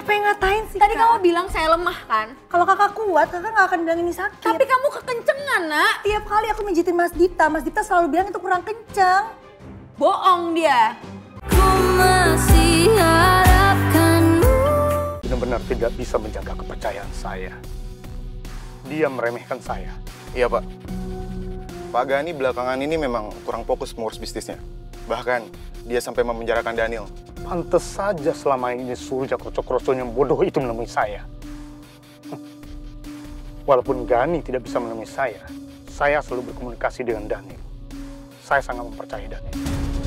Siapa yang ngatain sih, Tadi Kak? kamu bilang saya lemah kan? Kalau kakak kuat, kakak nggak akan bilang ini sakit. Tapi kamu kekencengan, Nak. Tiap kali aku mijitin Mas Dita selalu bilang itu kurang kencang. Bohong dia. Ku masih harapkanmu. Benar-benar tidak bisa menjaga kepercayaan saya. Dia meremehkan saya. Iya, Pak. Pak Gani belakangan ini memang kurang fokus mengurus bisnisnya. Bahkan dia sampai memenjarakan Daniel. Pantes saja selama ini Surya krocok-krocok yang bodoh itu menemui saya. Walaupun Gani tidak bisa menemui saya selalu berkomunikasi dengan Daniel. Saya sangat mempercayai Daniel.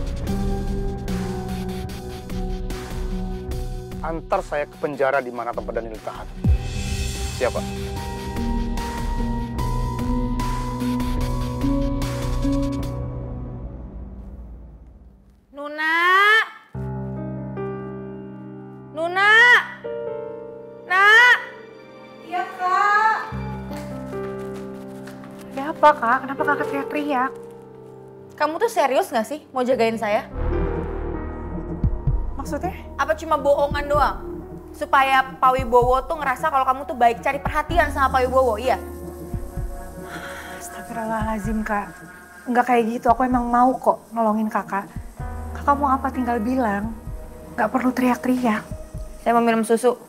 Antar saya ke penjara di mana tempat Daniel ditahan. Siapa? Nuna! Nuna! Nak! Iya, Kak. Ada apa, Kak? Kenapa kakak teriak-teriak? Kamu tuh serius gak sih mau jagain saya? Maksudnya? Apa cuma bohongan doang? Supaya Pak Wibowo tuh ngerasa kalau kamu tuh baik cari perhatian sama Pak Wibowo, iya? Astagfirullahaladzim, Kak. Enggak kayak gitu, aku emang mau kok nolongin kakak. Kakak mau apa tinggal bilang. Gak perlu teriak-teriak. Saya mau minum susu.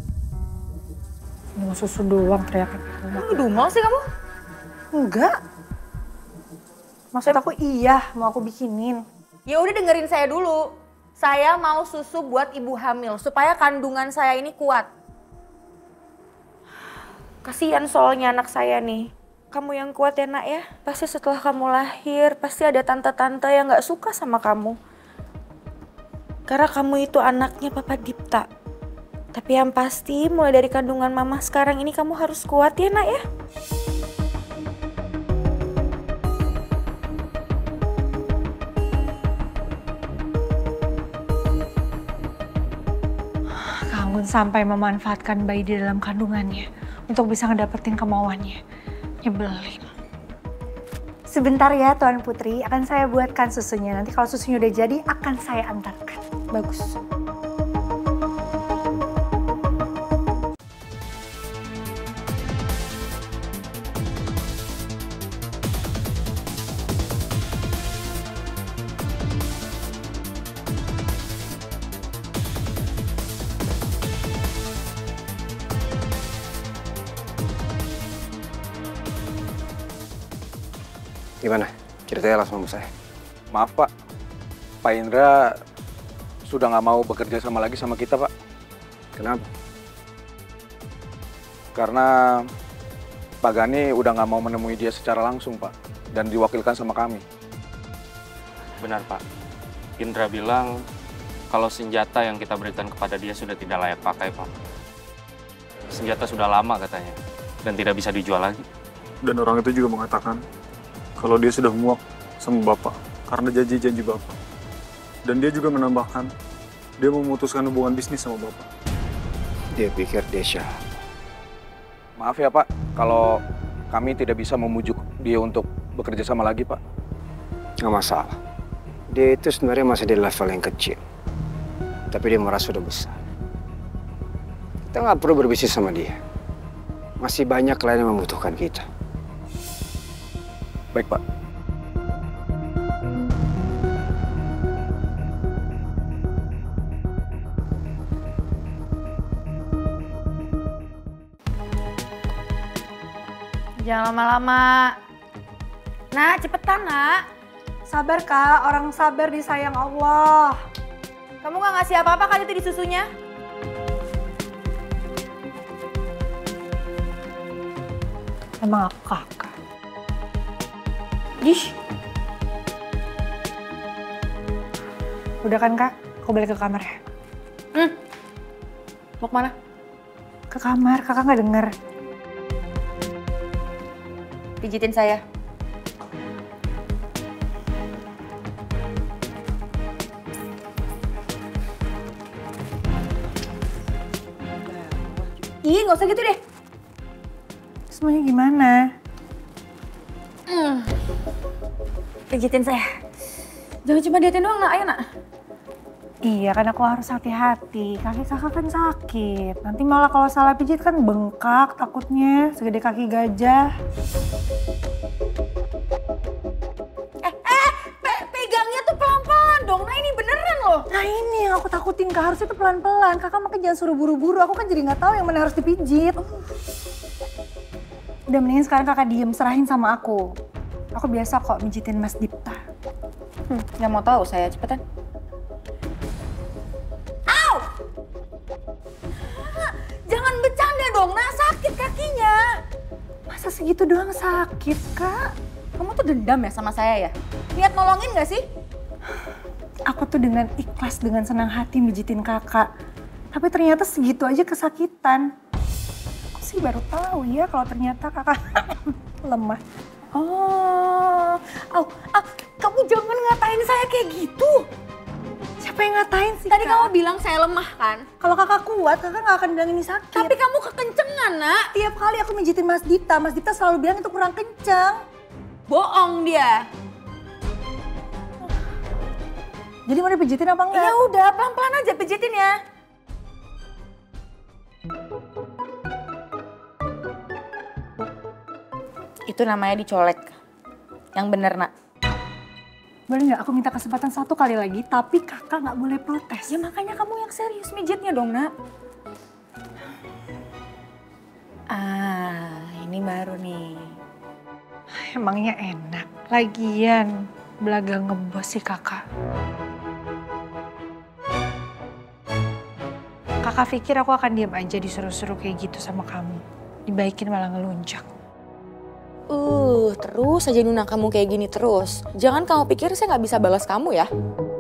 Mau susu doang teriak-teriak. Kamu ngedumel sih kamu? Enggak. Maksud aku iya, mau aku bikinin. Ya udah dengerin saya dulu. Saya mau susu buat ibu hamil supaya kandungan saya ini kuat. Kasihan soalnya anak saya nih. Kamu yang kuat ya, Nak ya. Pasti setelah kamu lahir pasti ada tante-tante yang gak suka sama kamu. Karena kamu itu anaknya Papa Dipta. Tapi yang pasti mulai dari kandungan mama sekarang ini kamu harus kuat ya, Nak ya. Kanggun sampai memanfaatkan bayi di dalam kandungannya untuk bisa ngedapetin kemauannya. Nyebelin. Sebentar ya Tuan Putri, akan saya buatkan susunya. Nanti kalau susunya udah jadi akan saya antarkan. Bagus. Gimana? Ceritanya langsung sama saya. Maaf Pak, Pak Indra sudah nggak mau bekerja sama lagi sama kita Pak. Kenapa? Karena Pak Gani udah nggak mau menemui dia secara langsung Pak, dan diwakilkan sama kami. Benar Pak, Indra bilang kalau senjata yang kita berikan kepada dia sudah tidak layak pakai Pak. Senjata sudah lama katanya, dan tidak bisa dijual lagi. Dan orang itu juga mengatakan kalau dia sudah muak sama Bapak karena janji-janji Bapak. Dan dia juga menambahkan, dia memutuskan hubungan bisnis sama Bapak. Dia pikir dia siapa? Maaf ya Pak, kalau kami tidak bisa memujuk dia untuk bekerja sama lagi Pak. Nggak masalah. Dia itu sebenarnya masih di level yang kecil. Tapi dia merasa udah besar. Kita nggak perlu berbisnis sama dia. Masih banyak klien yang membutuhkan kita. Baik Pak. Jangan lama-lama. Nak, cepetan Nak. Sabar Kak, orang sabar disayang Allah. Kamu gak ngasih apa-apa kan itu di susunya? Emang aku kakak. Ih. Udah kan Kak, aku balik ke kamar ya. Mau kemana? Ke kamar, kakak nggak denger. Pijitin saya. Ih, nggak usah gitu deh. Semuanya gimana? Pijitin saya. Jangan cuma diatin doang, Nak. Ayo, Nak. Iya kan aku harus hati-hati, kaki kakak kan sakit. Nanti malah kalau salah pijit kan bengkak takutnya, segede kaki gajah. Pegangnya tuh pelan-pelan dong. Nah ini beneran loh. Nah ini yang aku takutin Kak, harusnya tuh pelan-pelan. Kakak makanya jangan suruh buru-buru, aku kan jadi nggak tahu yang mana harus dipijit. Udah mendingan sekarang kakak diem, serahin sama aku. Aku biasa kok mijitin Mas Dipta. Nggak mau tahu saya, cepetan. Jangan bercanda dong, nah sakit kakinya. Masa segitu doang sakit, Kak? Kamu tuh dendam ya sama saya ya? Niat nolongin gak sih? Aku tuh dengan ikhlas, dengan senang hati mijitin kakak. Tapi ternyata segitu aja kesakitan. Aku sih baru tahu ya kalau ternyata kakak lemah. Kamu jangan ngatain saya kayak gitu. Siapa yang ngatain sih, Tadi Kak? kamu bilang saya lemah kan? Kalau kakak kuat, kakak nggak akan bilang ini sakit. Tapi kamu kekencengan, nak. Tiap kali aku mijitin Mas Dipta selalu bilang itu kurang kencang. Bohong dia. Jadi mau dipijitin apa enggak? Ya udah, pelan-pelan aja pijitin ya. Itu namanya dicolek. Yang bener, nak. Boleh nggak aku minta kesempatan satu kali lagi, tapi kakak nggak boleh protes. Ya makanya kamu yang serius mijitnya dong, nak. Ini baru nih. Emangnya enak. Lagian belaga ngebos sih kakak. Kakak pikir aku akan diam aja disuruh-suruh kayak gitu sama kamu. Dibaikin malah ngelunjak. Terus aja Nuna kamu kayak gini terus. Jangan kamu pikir saya nggak bisa balas kamu ya.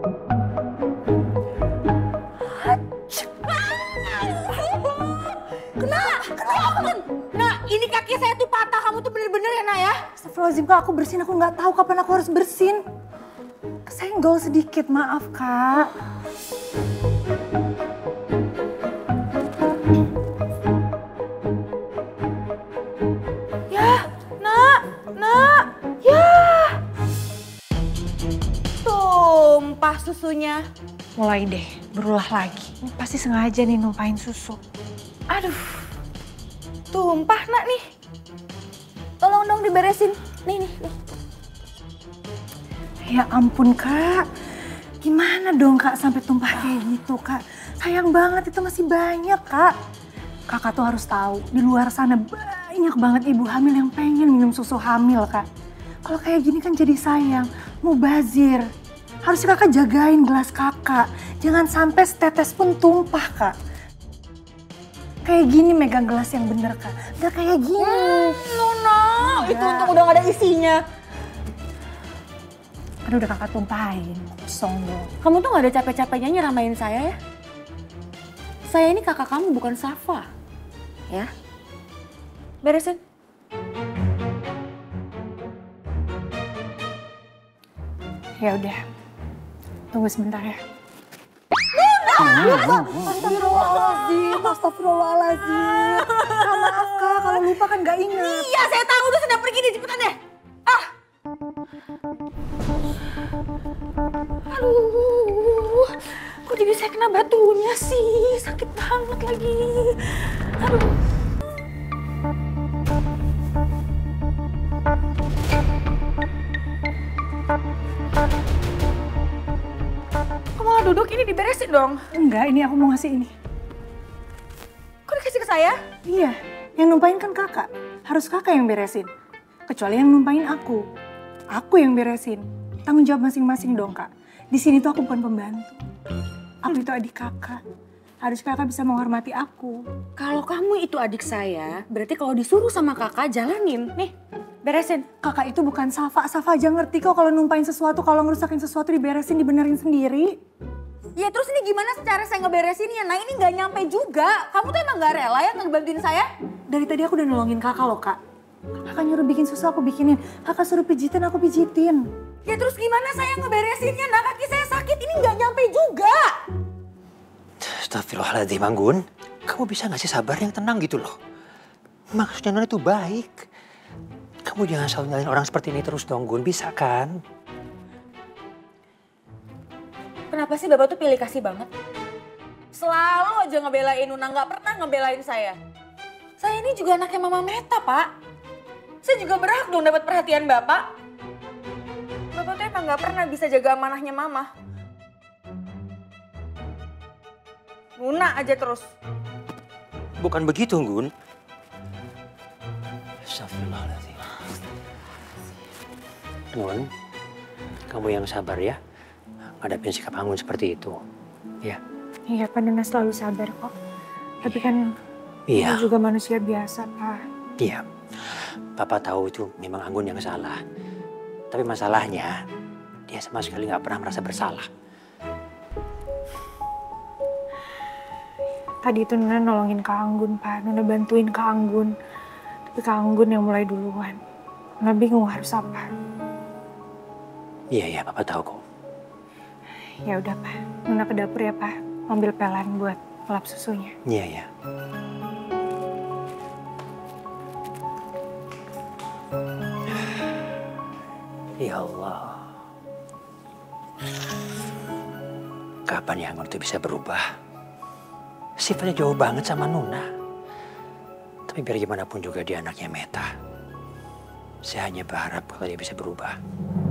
Kenapa? Nah, ini kaki saya tuh patah. Kamu tuh bener-bener ya, Nak ya? Astagfirullahaladzim, Kak, aku bersihin. Aku nggak tahu kapan aku harus bersin. Kesenggol sedikit, maaf, Kak. Tumpah susunya. Mulai deh, berulah lagi. Ini pasti sengaja nih numpahin susu. Aduh, tumpah, Nak nih. Tolong dong diberesin. Nih. Ya ampun, Kak. Gimana dong, Kak, sampai tumpah kayak gitu, Kak? Sayang banget, itu masih banyak, Kak. Kakak tuh harus tahu, di luar sana banyak banget ibu hamil yang pengen minum susu hamil, Kak. Kalau kayak gini kan jadi sayang, mubazir. Harusnya kakak jagain gelas kakak. Jangan sampai setetes pun tumpah, Kak. Kayak gini megang gelas yang bener, Kak. Gak kayak gini. Nuna, itu untung udah gak ada isinya. Kan udah kakak tumpahin, kosong dong. Kamu tuh gak ada capek-capeknya nyeramain saya ya? Saya ini kakak kamu bukan Safa. Ya? Beresin. Ya udah, tunggu sebentar ya. Astagfirullahaladzim. Maaf, Kak, kalau lupa kan gak ingat. Iya, saya tahu udah sudah pergi deh, cepetan deh. Aduh, kok jadi saya kena batunya sih? Sakit banget lagi. Aduh. Kok malah duduk, ini diberesin dong? Enggak, ini aku mau ngasih ini. Kok dikasih ke saya? Iya, yang numpahin kan kakak. Harus kakak yang beresin. Kecuali yang numpahin aku. Aku yang beresin. Tanggung jawab masing-masing dong, Kak. Di sini tuh aku bukan pembantu. Aku itu adik kakak. Harus kakak bisa menghormati aku. Kalau kamu itu adik saya, berarti kalau disuruh sama kakak jalanin. Nih, beresin. Kakak itu bukan Safa. Safa aja ngerti kok kalau numpahin sesuatu, kalau ngerusakin sesuatu diberesin, dibenerin sendiri. Ya terus ini gimana cara saya ngeberesinnya? Nah ini nggak nyampe juga. Kamu tuh emang nggak rela ya ngebantuin saya? Dari tadi aku udah nolongin kakak loh, Kak. Kakak nyuruh bikin susu, aku bikinin. Kakak suruh pijitin, aku pijitin. Ya terus gimana saya ngeberesinnya? Nah kaki saya sakit, ini nggak nyampe juga. Astagfirullahaladzim, Anggun. Kamu bisa nggak sih sabar yang tenang gitu loh? Maksudnya Nona itu baik. Kamu jangan selalu nyalain orang seperti ini terus dong, Gun. Bisa kan? Kenapa sih Bapak tuh pilih kasih banget? Selalu aja ngebelain Nuna, nggak pernah ngebelain saya. Saya ini juga anaknya Mama Meta, Pak. Saya juga berhak dong dapat perhatian Bapak. Bapak tuh emang nggak pernah bisa jaga amanahnya Mama. Nuna aja terus. Bukan begitu, Gun. Astagfirullahaladzim. Gun, kamu yang sabar ya. Ngadapin sikap Anggun seperti itu. Ya. Iya, Pak, Nuna selalu sabar kok. Tapi kan Iya. Nuna juga manusia biasa, Pak. Iya. Papa tahu itu memang Anggun yang salah. Tapi masalahnya, dia sama sekali nggak pernah merasa bersalah. Tadi itu Nuna nolongin Kak Anggun, Pak. Nuna bantuin Kak Anggun. Tapi Kak Anggun yang mulai duluan. Nuna bingung harus apa. Iya, Papa tahu kok. Ya udah, Pak. Nuna ke dapur ya, Pak. Ambil pelan buat ngelap susunya. Iya. Ya Allah. Kapan ya Anggun itu bisa berubah? Sifatnya jauh banget sama Nuna. Tapi biar gimana pun juga dia anaknya Meta. Saya hanya berharap kalau dia bisa berubah.